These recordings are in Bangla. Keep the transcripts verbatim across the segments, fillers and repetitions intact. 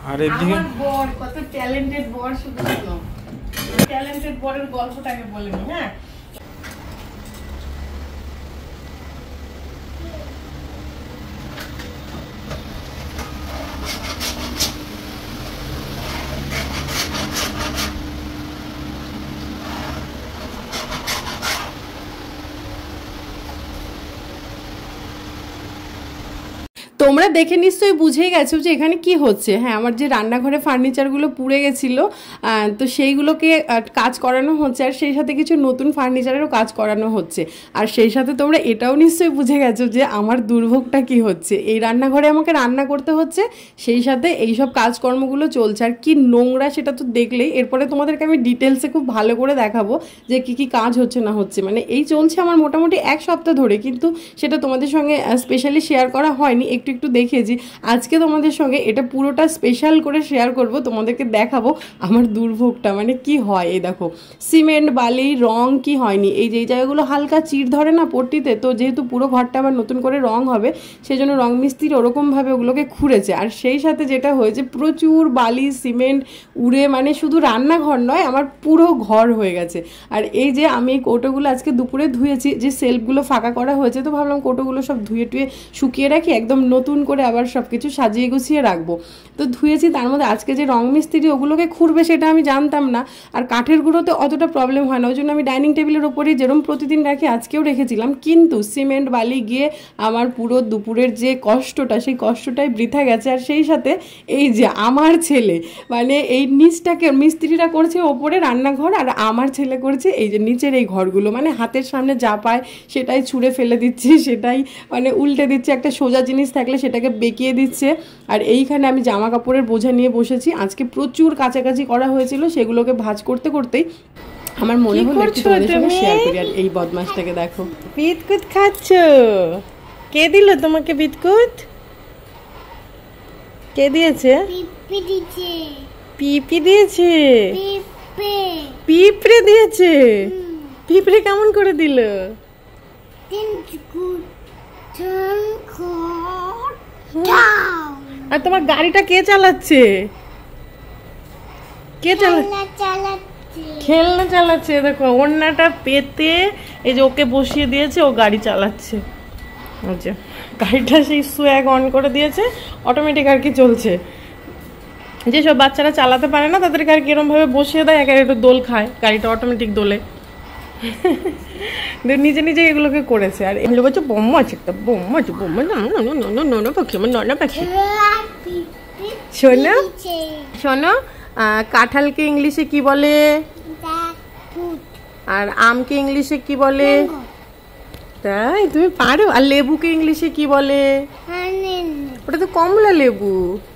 আর এদিকে আমার বর কত ট্যালেন্টেড বর, শুধু শোনো ট্যালেন্টেড বরের গল্পটাকে বলে নি। হ্যাঁ, তোমরা দেখে নিশ্চয়ই বুঝেই গেছো যে এখানে কি হচ্ছে। হ্যাঁ, আমার যে রান্নাঘরে ফার্নিচারগুলো পুড়ে গেছিলো, তো সেইগুলোকে কাজ করানো হচ্ছে, আর সেই সাথে কিছু নতুন ফার্নিচারেরও কাজ করানো হচ্ছে। আর সেই সাথে তোমরা এটাও নিশ্চয়ই বুঝে গেছো যে আমার দুর্ভোগটা কি হচ্ছে। এই রান্নাঘরে আমাকে রান্না করতে হচ্ছে, সেই সাথে এইসব কাজকর্মগুলো চলছে। আর কি নোংরা সেটা তো দেখলেই। এরপরে তোমাদেরকে আমি ডিটেলসে খুব ভালো করে দেখাবো যে কি কি কাজ হচ্ছে না হচ্ছে। মানে এই চলছে আমার মোটামুটি এক সপ্তাহ ধরে, কিন্তু সেটা তোমাদের সঙ্গে স্পেশালি শেয়ার করা হয়নি, একটু একটু দেখেছি। আজকে তোমাদের সঙ্গে এটা পুরোটা স্পেশাল করে শেয়ার করব, তোমাদেরকে দেখাবো আমার দুর্ভোগটা মানে কি হয়। এই দেখো সিমেন্ট বালি রং কি হয়নি, এই যে এই জায়গাগুলো হালকা চিড় ধরে না পট্টিতে, তো যেহেতু পুরো ঘরটা আবার নতুন করে রং হবে, সেই জন্য রং মিস্ত্রি ওরকমভাবে ওগুলোকে খুঁড়েছে। আর সেই সাথে যেটা হয়েছে, প্রচুর বালি সিমেন্ট উড়ে মানে শুধু রান্নাঘর নয়, আমার পুরো ঘর হয়ে গেছে। আর এই যে আমি এই কৌটোগুলো আজকে দুপুরে ধুয়েছি, যে সেলফগুলো ফাঁকা করা হয়েছে, তো ভাবলাম কৌটোগুলো সব ধুয়ে টুয়ে শুকিয়ে রাখি, একদম নতুন করে আবার সব কিছু সাজিয়ে গুছিয়ে রাখবো। তো ধুয়েছি, তার মধ্যে আজকে যে রং মিস্ত্রি ওগুলোকে খুঁড়বে সেটা আমি জানতাম না। আর কাঠের গুঁড়োতে অতটা প্রবলেম হয় না, ওই জন্য আমি ডাইনিং টেবিলের ওপরেই যেরকম প্রতিদিন রাখি আজকেও রেখেছিলাম। কিন্তু সিমেন্ট বালি গিয়ে আমার পুরো দুপুরের যে কষ্টটা, সেই কষ্টটাই বৃথা গেছে। আর সেই সাথে এই যে আমার ছেলে মানে এই নিচটাকে মিস্ত্রিরা করছে ওপরে রান্নাঘর, আর আমার ছেলে করছে এই যে নিচের এই ঘরগুলো, মানে হাতের সামনে যা পায় সেটাই ছুঁড়ে ফেলে দিচ্ছে, সেটাই মানে উল্টে দিচ্ছে। একটা সোজা জিনিস থাকলে সেটাকে বেঁকিয়ে দিচ্ছে। আর এইখানে আমি জামা কাপড়ের বোঝা নিয়ে বসেছি। আজকে প্রচুর কাছাকাছি করা হয়েছিল, সেগুলোকে ভাঁজ করতে করতেই আমার মনে হলো একটু তোমাদের সঙ্গে শেয়ার করি। আর এই বদমাশটাকে দেখো, বিস্কুট খাচ্ছ। কে দিল তোমাকে বিস্কুট? কে দিয়েছে? পিপি দিয়েছে। পিপি দিয়েছে? পিঁপড়ে দিয়েছে। পিঁপড়ে কেমন করে দিল? আর তোমার গাড়িটা কে চালাচ্ছে? কে চালাচ্ছে? খেলনা চালাচ্ছে। দেখো ওড়নাটা পেতে এই যে ওকে বসিয়ে দিয়েছে, ও গাড়ি চালাচ্ছে। আচ্ছা, গাড়িটা সেই সুইচ অন করে দিয়েছে, অটোমেটিক আর কি চলছে। যেসব বাচ্চারা চালাতে পারে না তাদেরকে আর কি এরকম ভাবে বসিয়ে দেয়, একা একটু দোল খায়, গাড়িটা অটোমেটিক দোলে। নিজে নিজে এগুলোকে করেছে। আর এগুলো বলছে বোম্মা আছে, একটা বোম্মা আছে, বোম্মা ননা পাখি, আমার ননা পাখি। শোনো শোনো, কাঁঠালকে ইংলিশে কি বলে? আর আমকে ইংলিশে কি বলে? তাই তুমি পারো? আর লেবুকে ইংলিশে কি বলে? ওটা তো কমলা লেবু।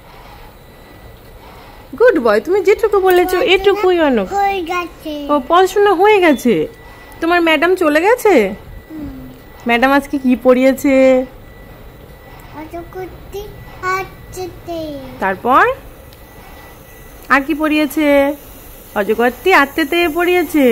গুড বয়, তুমি যেটুকু বলেছো এটুকুই অনেক। ও পড়াশোনা হয়ে গেছে? তোমার ম্যাডাম চলে গেছে? ম্যাডাম আজকে কি পড়িয়েছে? তারপর আর কি পড়িয়েছে? অজগরটি আত্মেতে পড়িয়েছে।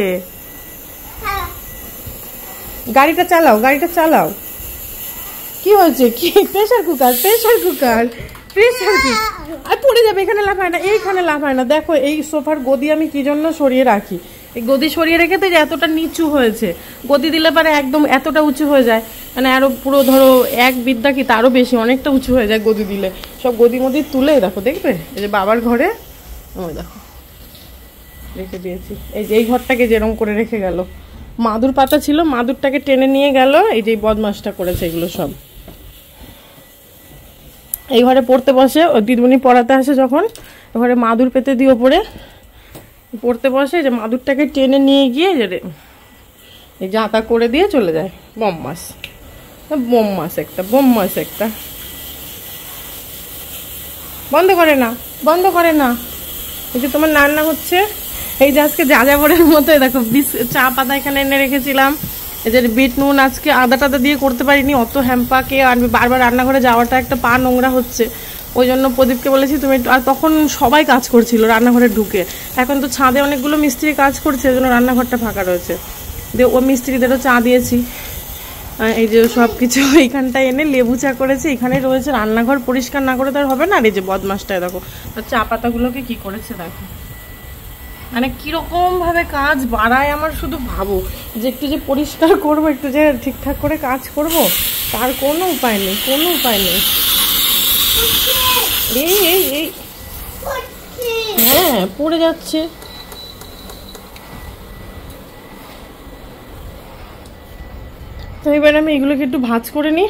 গাড়িটা চালাও, গাড়িটা চালাও। কি হয়েছে? কি pressure cooker? Pressure cooker pressure cooker আর পড়ে যাবে। এখানে লাফায় না, এইখানে লাফায় না। দেখো এই সোফার গদি আমি কি জন্য সরিয়ে রাখি, এই গদি সরিয়ে রেখে তো এতটা নিচু হয়েছে। গদি দিলে পরে একদম এতটা উঁচু হয়ে যায়, মানে আরো পুরো ধরো এক বিদ্যা কি তারও বেশি, অনেকটা উঁচু হয়ে যায় গদি দিলে। সব গদি মদি তুলে দেখো, দেখবে এই যে বাবার ঘরে ওই দেখো রেখে দিয়েছি। এই যে এই ঘরটাকে যেরকম করে রেখে গেল, মাদুর পাতা ছিল, মাদুরটাকে টেনে নিয়ে গেল। এই যে বদমাসটা করেছে এগুলো সব। এই ঘরে পড়তে বসে, ও দিদিমণি পড়াতে আসে যখন, ঘরে মাদুর পেতে দিয়ে ওপরে পড়তে বসে, যে মাদুরটাকে টেনে নিয়ে গিয়ে যে এই জাঁতা করে দিয়ে চলে যায়। বম্মাস বম্মাস একটা, বম্মাস একটা। বন্ধ করে না, বন্ধ করে না। এই যে তোমার রান্না হচ্ছে, এই যে আজকে যাযাবরের মতো দেখো চা পাতা এখানে এনে রেখেছিলাম। এই যে বিট নুন আজকে আদা টাদা দিয়ে করতে পারিনি, অত হ্যাম্পাকে আনবি, বারবার রান্নাঘরে যাওয়াটা একটা পা নোংরা হচ্ছে। ওই জন্য প্রদীপকে বলেছি তুমি, আর তখন সবাই কাজ করছিল রান্নাঘরে ঢুকে। এখন তো ছাদে অনেকগুলো মিস্ত্রি কাজ করছে, ওই জন্য রান্নাঘরটা ফাঁকা রয়েছে। দিয়ে ও মিস্ত্রিদেরও চা দিয়েছি। এই যে সব কিছু এইখানটায় এনে লেবু চা করেছে। এখানে রয়েছে রান্নাঘর, পরিষ্কার না করে তার হবে না। আর এই যে বদমাসটায় দেখো চা পাতাগুলোকে কি করেছে দেখো, মানে কিরকম ভাবে কাজ বাড়ায় আমার। শুধু ভাবো যে একটু যে পরিষ্কার করবো, একটু যে ঠিকঠাক করে কাজ করব, তার কোনো উপায় নেই, কোনো উপায় নেই। এই এই এই হ্যাঁ পড়ে যাচ্ছে। তো এবার আমি এগুলোকে একটু ভাজ করে নিই।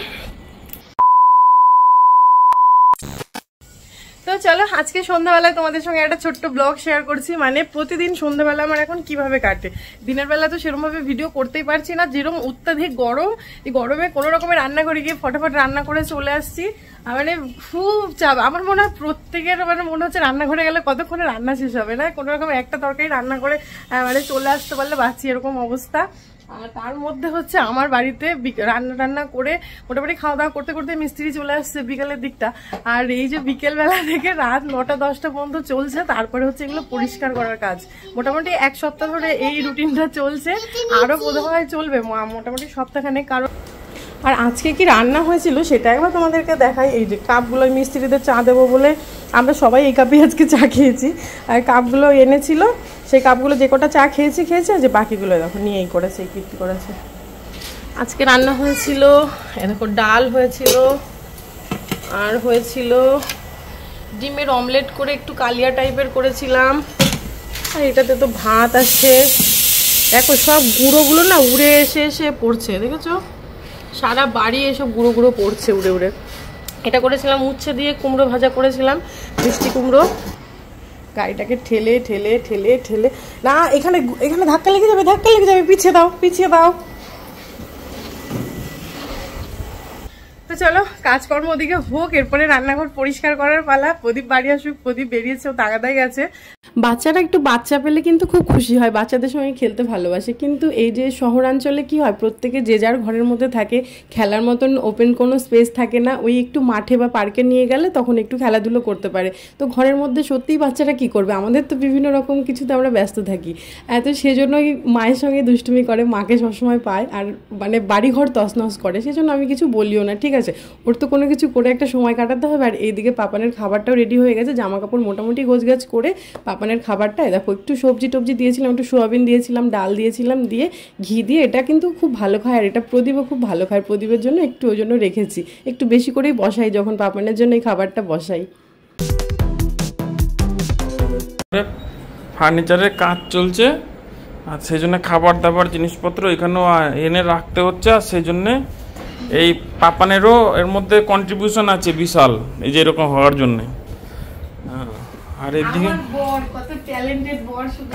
তো চলো আজকে সন্ধ্যাবেলায় তোমাদের সঙ্গে একটা ছোট্ট ব্লগ শেয়ার করছি। মানে প্রতিদিন সন্ধ্যাবেলা আমার এখন কিভাবে কাটে। দিনের বেলা তো সেরকম ভাবে ভিডিও করতেই পারছি না, যেরকম অত্যাধিক গরম, এই গরমে কোনো রকমের রান্না করে গিয়ে ফটাফট রান্না করে চলে আসছি। মানে খুব চাপ। আমার মনে হয় প্রত্যেকের মানে মনে হচ্ছে রান্নাঘরে গেলে কতক্ষণে রান্না শেষ হবে না, কোনো রকম একটা তরকারি রান্না করে মানে চলে আসতে পারলে বাঁচি, এরকম অবস্থা। আর তার মধ্যে হচ্ছে আমার বাড়িতে রান্না টান্না করে মোটামুটি খাওয়া দাওয়া করতে করতে মিস্ত্রি চলে আসছে বিকেলের দিকটা। আর এই যে বিকেল বেলা থেকে রাত নটা দশটা পর্যন্ত চলছে, তারপরে হচ্ছে এগুলো পরিষ্কার করার কাজ। মোটামুটি এক সপ্তাহ ধরে এই রুটিনটা চলছে, আরো বোধহয় চলবে মোটামুটি সপ্তাহখানেক। কারণ আর আজকে কি রান্না হয়েছিল সেটা একবার তোমাদেরকে দেখাই। এই যে কাপগুলো মিস্ত্রিদের চা দেবো বলে আমরা সবাই এই কাপে আজকে চা খেয়েছি। আর কাপগুলো এনেছিল, সেই কাপগুলো যে কটা চা খেয়েছি খেয়েছি যে বাকিগুলো দেখো নিয়েই করেছে, এই কীর্তি করেছে। আজকে রান্না হয়েছিল দেখো ডাল হয়েছিল, আর হয়েছিল ডিমের অমলেট করে একটু কালিয়া টাইপের করেছিলাম। আর এটাতে তো ভাত আছে। দেখো সব গুঁড়োগুলো না উড়ে এসে এসে পড়ছে, দেখেছো সারা বাড়ি এসব গুঁড়ো গুঁড়ো পড়ছে উড়ে উড়ে। এটা করেছিলাম উচ্ছে দিয়ে কুমড়ো ভাজা করেছিলাম, মিষ্টি কুমড়ো। গাড়িটাকে ঠেলে ঠেলে ঠেলে ঠেলে না, এখানে এখানে ধাক্কা লেগে যাবে, ধাক্কা লেগে যাবে, পিছিয়ে দাও পিছিয়ে দাও। তো চলো কাজকর্ম ওদিকে হোক, এরপরে রান্নাঘর পরিষ্কার করার পালা। প্রদীপ বাড়ি আসুক, প্রদীপ বেরিয়েছে, ও তাগাদাই গেছে। বাচ্চারা একটু বাচ্চা পেলে কিন্তু খুব খুশি হয়, বাচ্চাদের সঙ্গে খেলতে ভালোবাসে। কিন্তু এই যে শহরাঞ্চলে কি হয়, প্রত্যেকে যে যার ঘরের মধ্যে থাকে, খেলার মতন ওপেন কোনো স্পেস থাকে না। ওই একটু মাঠে বা পার্কে নিয়ে গেলে তখন একটু খেলাধুলো করতে পারে। তো ঘরের মধ্যে সত্যিই বাচ্চারা কি করবে, আমাদের তো বিভিন্ন রকম কিছুতে আমরা ব্যস্ত থাকি। তো সেজন্যই মায়ের সঙ্গে দুষ্টুমি করে, মাকে সবসময় পায়, আর মানে বাড়িঘর তছনছ করে। সেজন্য আমি কিছু বলিও না, ঠিক আছে, ওর তো কোনো কিছু করে একটা সময় কাটাতে হবে। আর এইদিকে পাপানের খাবারটাও রেডি হয়ে গেছে, জামা কাপড় মোটামুটি গোছগাছ করে পাপানের খাবারটা দেখো একটু সবজি টবজি দিয়েছিলাম, একটু সোয়াবিন দিয়েছিলাম, ডাল দিয়েছিলাম, দিয়ে ঘি দিয়ে। এটা কিন্তু খুব ভালো খায়, আর এটা প্রদীপও খুব ভালো খায়। প্রদীপের জন্য একটু ওই জন্য রেখেছি, একটু বেশি করেই বসাই যখন পাপানের জন্য এই খাবারটা বসাই। ফার্নিচারের কাজ চলছে, আর সেই জন্য খাবার দাবার জিনিসপত্র এখানেও এনে রাখতে হচ্ছে। আর সেই জন্যে এই পাপানেরও এর মধ্যে কন্ট্রিবিউশন আছে বিশাল, এই যে এরকম হওয়ার জন্যে। আর এদিকে কত ট্যালেন্টেড বর, শুধু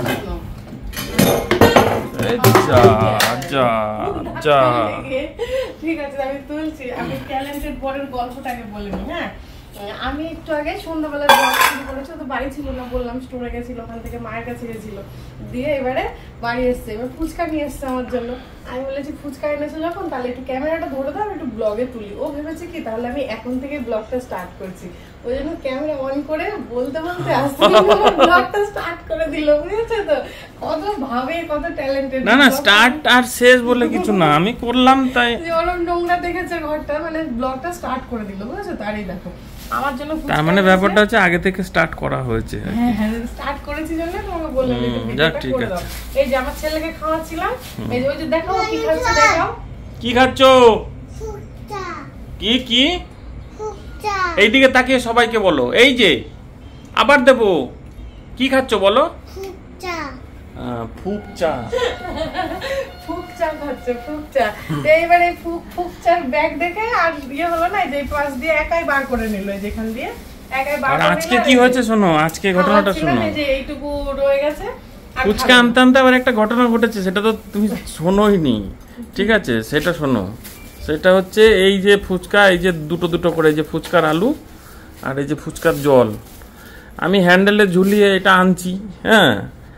ঠিক আছে আমি তুলছি। আমি ট্যালেন্টেড বরের গল্পটাকে বলে নিই। হ্যাঁ, আমি একটু আগে সন্ধ্যাবেলায় ব্লগ শুরু করেছি, তো বাড়ি ছিল না বললাম, স্টোরে গেছিল, ওখান থেকে মায়ের কাছে গেছিল, দিয়ে এবারে বাড়ি এসছে। এবার ফুচকা নিয়ে এসছে আমার জন্য। আমি বলেছি ফুচকা এনেছো যখন তাহলে একটু ক্যামেরাটা ধরে দাও, একটু ব্লগে তুলি। ও ভেবেছে কি তাহলে আমি এখন থেকে ব্লগটা স্টার্ট করছি, ওই জন্য ক্যামেরা অন করে বলতে বলতে আস্তে ব্লগটা স্টার্ট করে দিল। বুঝেছো তো কত ভাবে, কত ট্যালেন্টেড। না না স্টার্ট আর শেষ বলে কিছু না, আমি করলাম তাই। ওরম নোংরা দেখেছে ঘরটা, মানে ব্লগটা স্টার্ট করে দিল। বুঝেছো তো, আরই দেখো আমার জন্য তার মানে ব্যাপারটা হচ্ছে আগে থেকে স্টার্ট করা হয়েছে। হ্যাঁ হ্যাঁ স্টার্ট করেছি জন্য তোমাকে বললাম এই ভিডিওটা করে দাও। এই যে আমার ছেলেকে খাওয়াচ্ছিলাম, এই যে ওই যে দেখো কি খাচ্ছে, দেখাও কি খাচ্ছো। ফুচকা। কি কি ফুচকা, এইদিকে তাকিয়ে সবাইকে বলো। এই যে আবার দেবো, কি খাচ্ছো বলো। ফুচকা। হ্যাঁ ফুচকা, ফুচকা খাচ্ছে, ফুচকা। এইবার এই ফুচকার ব্যাগ দেখে আর ইয়ে হলো না, যে পাশ দিয়ে একাই বার করে নিল, যেখান দিয়ে একাই বার করে নিল। আজকে কি হয়েছে শোনো, আজকে ঘটনাটা শোনো। এই যে এইটুকু রয়ে গেছে, ফুচকা আনতে আনতে আবার একটা ঘটনা ঘটেছে, সেটা তো তুমি শোনোই নি, ঠিক আছে, সেটা শোনো। সেটা হচ্ছে এই যে ফুচকা, এই যে দুটো দুটো করে, এই যে ফুচকার আলু আর এই যে ফুচকার জল, আমি হ্যান্ডেলে ঝুলিয়ে এটা আনছি। হ্যাঁ,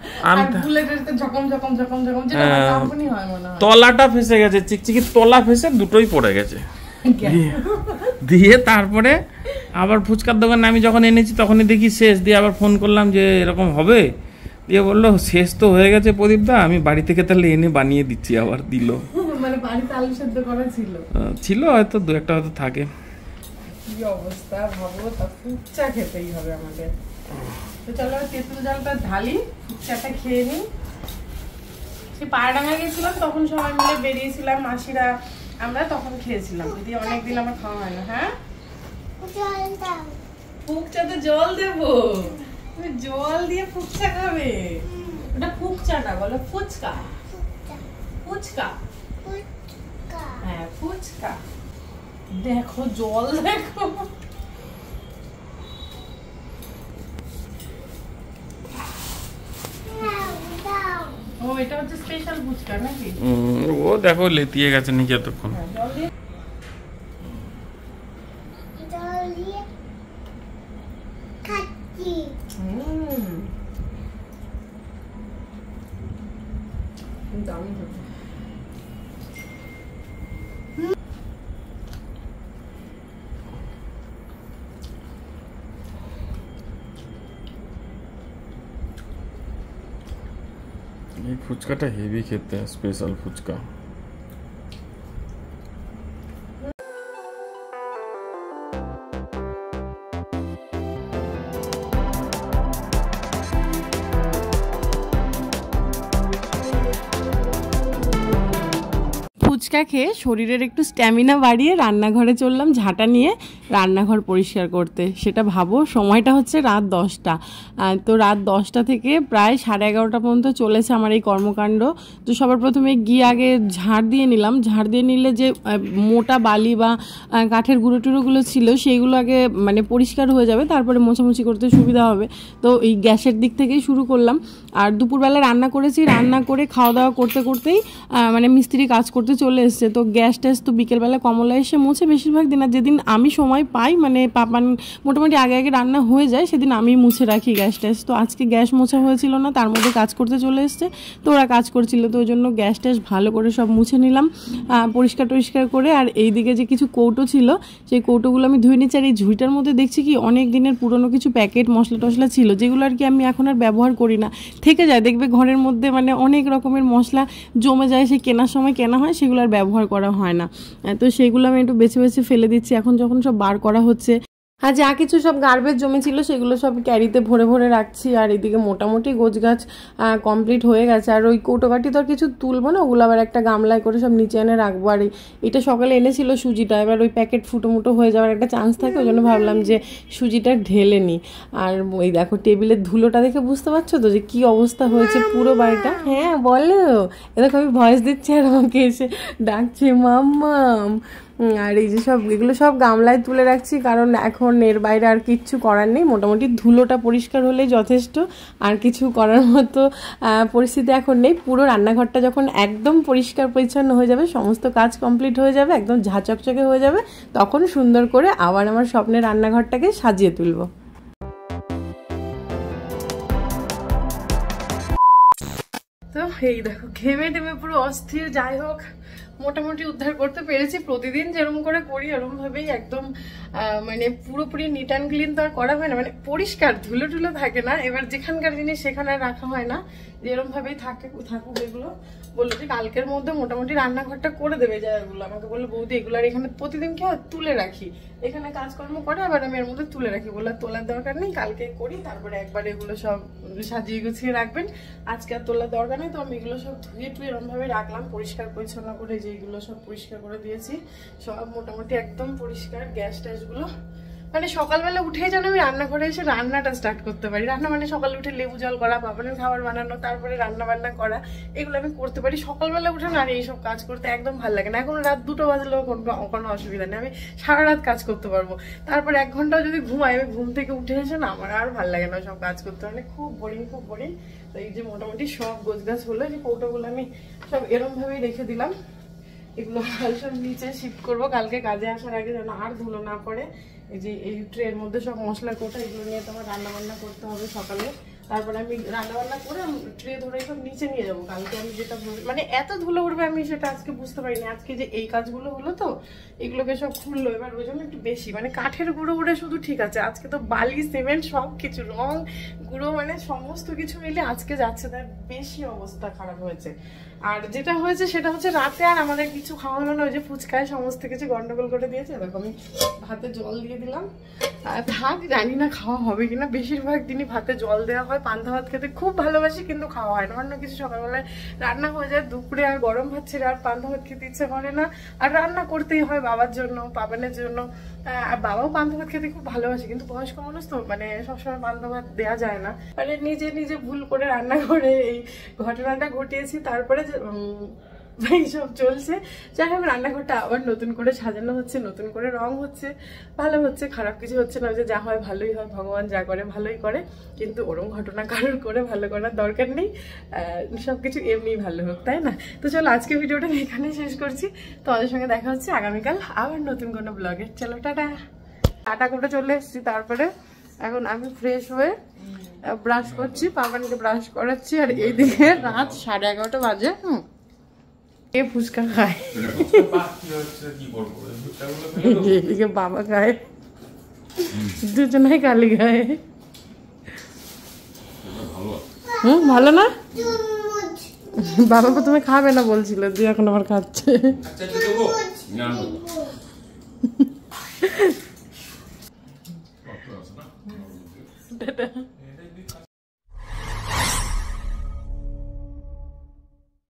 তলাটা ফেসে গেছে, চিকচিকি তলা ফেসে দুটোই পড়ে গেছে। দিয়ে তারপরে আবার ফুচকার দোকানে আমি যখন এনেছি তখনই দেখি শেষ। দিয়ে আবার ফোন করলাম যে এরকম হবে, দিয়ে বললো শেষ তো হয়ে গেছে প্রদীপ দা, আমি বাড়ি থেকে তাহলে এনে বানিয়ে দিচ্ছি। আবার দিল, মানে বাড়িতে আলু সেদ্ধ করা ছিল ছিল হয়তো দু একটা হয়তো থাকে। কি অবস্থা ভাবো, তা ফুচকা খেতেই হবে আমাদের। তো চলো তেঁতুল জলটা ঢালি, ফুচকাটা খেয়ে নিই। সে পাড়াডাঙ্গা গেছিলাম তখন সবাই মিলে বেরিয়েছিলাম, মাসিরা আমরা তখন খেয়েছিলাম। দিদি অনেকদিন আমার খাওয়া হয় না। হ্যাঁ ফুচকাতে জল দেবো, তুমি জল দিয়ে ফুচকা খাবে? ওটা ফুচকাটা বলো, ফুচকা ফুচকা হ্যাঁ ফুচকা। দেখো জল দেখো, ও এটা হচ্ছে স্পেশাল ফুচকা নাকি? ও দেখো লেতিয়ে গেছে নিচে এতক্ষণ। জল দিয়ে দারুণ খেতে। এই ফুচকাটা হেভি খেতে, স্পেশাল ফুচকা। ফুচকা খেয়ে শরীরের একটু স্ট্যামিনা বাড়িয়ে রান্নাঘরে চললাম ঝাঁটা নিয়ে রান্নাঘর পরিষ্কার করতে। সেটা ভাবো সময়টা হচ্ছে রাত দশটা। তো রাত দশটা থেকে প্রায় সাড়ে এগারোটা পর্যন্ত চলেছে আমার এই কর্মকাণ্ড। তো সবার প্রথমে গিয়ে আগে ঝাড় দিয়ে নিলাম। ঝাড় দিয়ে নিলে যে মোটা বালি বা কাঠের গুঁড়ো টুড়োগুলো ছিল সেইগুলো আগে মানে পরিষ্কার হয়ে যাবে, তারপরে মোছামুছি করতে সুবিধা হবে। তো এই গ্যাসের দিক থেকেই শুরু করলাম। আর দুপুরবেলা রান্না করেছি, রান্না করে খাওয়া দাওয়া করতে করতেই মানে মিস্ত্রি কাজ করতে চলে এসছে। তো গ্যাস ট্যাস তো বিকেলবেলা কমলা এসে মুছে বেশিরভাগ দিন। আর যেদিন আমি সময় পাই মানে পাপান মোটামুটি আগে আগে রান্না হয়ে যায় সেদিন আমি মুছে রাখি গ্যাস ট্যাস। তো আজকে গ্যাস মোছা হয়েছিল না, তার মধ্যে কাজ করতে চলে এসছে। তো ওরা কাজ করছিল, তো ওই জন্য গ্যাস ট্যাস ভালো করে সব মুছে নিলাম পরিষ্কার টরিষ্কার করে। আর এইদিকে যে কিছু কৌটো ছিল সেই কৌটোগুলো আমি ধুয়ে নিচ্ছি। আর এই ঝুড়িটার মধ্যে দেখছি কি অনেক দিনের পুরনো কিছু প্যাকেট মশলা টশলা ছিল যেগুলো আর কি আমি এখন আর ব্যবহার করি না, থেকে যায়। দেখবে ঘরের মধ্যে মানে অনেক রকমের মশলা জমে যায়, সেই কেনার সময় কেনা হয়, সেগুলো আর ব্যবহার করা হয় না। তো সেইগুলো আমি একটু বেছে বেছে ফেলে দিচ্ছি এখন যখন সব বার করা হচ্ছে। আর যা কিছু সব গার্বেজ জমেছিল সেগুলো সব ক্যারিতে ভরে ভরে রাখছি। আর এদিকে মোটামুটি গোছগাছ কমপ্লিট হয়ে গেছে। আর ওই কৌটোকাটি তো আর কিছু তুলবো না, ওগুলো আবার একটা গামলায় করে সব নিচে এনে রাখবো। আর এটা সকালে এনেছিল সুজিটা, এবার ওই প্যাকেট ফুটো মুটো হয়ে যাওয়ার একটা চান্স থাকে, ওই জন্য ভাবলাম যে সুজিটা ঢেলে নিই। আর ওই দেখো টেবিলের ধুলোটা দেখে বুঝতে পারছো তো যে কী অবস্থা হয়েছে পুরো বাড়িটা। হ্যাঁ বলো, এরকম আমি ভয়েস দিচ্ছি আর আমাকে এসে ডাকছে মাম্মাম। আর এই যে সব এগুলো সব গামলায় তুলে রাখছি, কারণ এখন এর বাইরে আর কিচ্ছু করার নেই। মোটামুটি ধুলোটা পরিষ্কার হলেই যথেষ্ট, আর কিছু করার মতো পরিস্থিতি এখন নেই। পুরো রান্নাঘরটা যখন একদম পরিষ্কার পরিচ্ছন্ন হয়ে যাবে, সমস্ত কাজ কমপ্লিট হয়ে যাবে, একদম ঝাঁচকচকে হয়ে যাবে, তখন সুন্দর করে আবার আমার স্বপ্নের রান্নাঘরটাকে সাজিয়ে তুলবো। তো এই দেখো ঘেমে টেমে পুরো অস্থির, যাই হোক মোটামুটি উদ্ধার করতে পেরেছি। প্রতিদিন যেরকম করে করি এরকম ভাবেই একদম মানে পুরোপুরি নিট অ্যান্ড ক্লিন তো আর করা হয় না, মানে পরিষ্কার ধুলো টুলো থাকে না। এবার যেখানকার জিনিস সেখানে রাখা হয় না, যেরকম ভাবেই থাকে থাকুক। এগুলো বললো যে কালকের মধ্যে মোটামুটি রান্নাঘরটা করে দেবে জায়গাগুলো। আমাকে বললো বৌদি এগুলো আর এখানে প্রতিদিন কি হয় তুলে রাখি, এখানে কাজকর্ম করে আবার আমি এর মধ্যে তুলে রাখি। বললো তোলার দরকার নেই, কালকে করি, তারপরে একবার এগুলো সব সাজিয়ে গুছিয়ে রাখবেন, আজকে আর তোলার দরকার নেই। তো আমি এগুলো সব ধুয়ে টুয়ে এরমভাবে রাখলাম পরিষ্কার পরিচ্ছন্ন করে, যে এগুলো সব পরিষ্কার করে দিয়েছি, সব মোটামুটি একদম পরিষ্কার। গ্যাস ট্যাসগুলো মানে সকালবেলা উঠে যেন আমি রান্নাঘরে এসে রান্নাটা স্টার্ট করতে পারি। রান্না মানে সকালে উঠে লেবু জল করা, বাবানের খাবার বানানো, তারপরে রান্না বান্না করা, এগুলো আমি করতে পারি সকালবেলা উঠে না। আর এইসব কাজ করতে একদম ভালো লাগে না। এখন রাত দুটো বাজলেও কোনো কোনো অসুবিধা নেই, আমি সারা রাত কাজ করতে পারবো। তারপর এক ঘন্টাও যদি ঘুমাই, আমি ঘুম থেকে উঠে এসে না আমার আর ভালো লাগে না সব কাজ করতে, মানে খুব বোরিং খুব বোরিং। তো এই যে মোটামুটি সব গোছগাছ হলো, যে কৌটোগুলো আমি সব এরম ভাবেই রেখে দিলাম। এগুলো সব নিচে শিফট করবো কালকে কাজে আসার আগে, যেন আর ধুলো না পড়ে। এই যে এই ট্রের মধ্যে সব মশলার কোটা, এগুলো নিয়ে তোমার রান্না বান্না করতে হবে সকালে। তারপরে আমি রান্না বান্না করে ট্রে ধরে সব নিচে নিয়ে যাবো। কালকে আমি যেটা মানে এত ধুলো উঠবে আমি সেটা আজকে বুঝতে পারিনি। আজকে যে এই কাজগুলো হলো তো এগুলোকে সব খুললো, এবার ওই জন্য একটু বেশি মানে কাঠের গুঁড়ো উড়ে শুধু ঠিক আছে, আজকে তো বালি সিমেন্ট সব কিছু রং গুঁড়ো মানে সমস্ত কিছু মিলে আজকে যাচ্ছে, তার বেশি অবস্থা খারাপ হয়েছে। আর যেটা হয়েছে সেটা হচ্ছে রাতে আর আমাদের কিছু খাওয়া হলো না, ওই যে ফুচকায় সমস্ত কিছু গন্ডগোল করে দিয়েছে। দেখো আমি ভাতে জল দিয়ে দিলাম, থাক জানি না খাওয়া হবে কিনা, বেশিরভাগ দিনই ভাতে জল দেওয়া হয়। পান্তা ভাত খেতে খুব ভালোবাসি কিন্তু খাওয়া হয় না, অন্য কিছু সকালবেলায় রান্না হয়ে যায়, দুপুরে আর গরম ভাত ছেড়ে আর পান্তা ভাত খেতে ইচ্ছে করে না, আর রান্না করতেই হয় বাবার জন্য পাপানের জন্য। আর বাবাও পান্তা ভাত খেতে খুব ভালোবাসে কিন্তু বয়স্ক মানুষ তো মানে সবসময় পান্তা ভাত দেওয়া যায় না, মানে নিজে নিজে ভুল করে রান্না করে এই ঘটনাটা ঘটিয়েছি। তারপরে এইসব চলছে, যাই হোক রান্নাঘরটা আবার নতুন করে সাজানো হচ্ছে, নতুন করে রং হচ্ছে, ভালো হচ্ছে, খারাপ কিছু হচ্ছে না। যে যা হয় ভালোই হয়, ভগবান যা করে ভালোই করে, কিন্তু ওরকম ঘটনা কারোর করে ভালো করার দরকার নেই, সবকিছু এমনি ভালো হোক, তাই না? তো চলো আজকে ভিডিওটা এখানেই শেষ করছি, তোমাদের সঙ্গে দেখা হচ্ছে আগামীকাল আবার নতুন কোনো ব্লগে। চলো টাটা। টাটা করে চলে এসেছি, তারপরে এখন আমি ফ্রেশ হয়ে ব্রাশ করছি, পাপানকে ব্রাশ করাচ্ছি, আর এইদিকে রাত সাড়ে এগারোটা বাজে। হুম এ ফুচকা খায়, এদিকে বাবা খায়, দুজনাই কালি খায়। হুম ভালো না? বাবা প্রথমে খাবে না বলছিল, দিয়ে এখন আবার খাচ্ছে।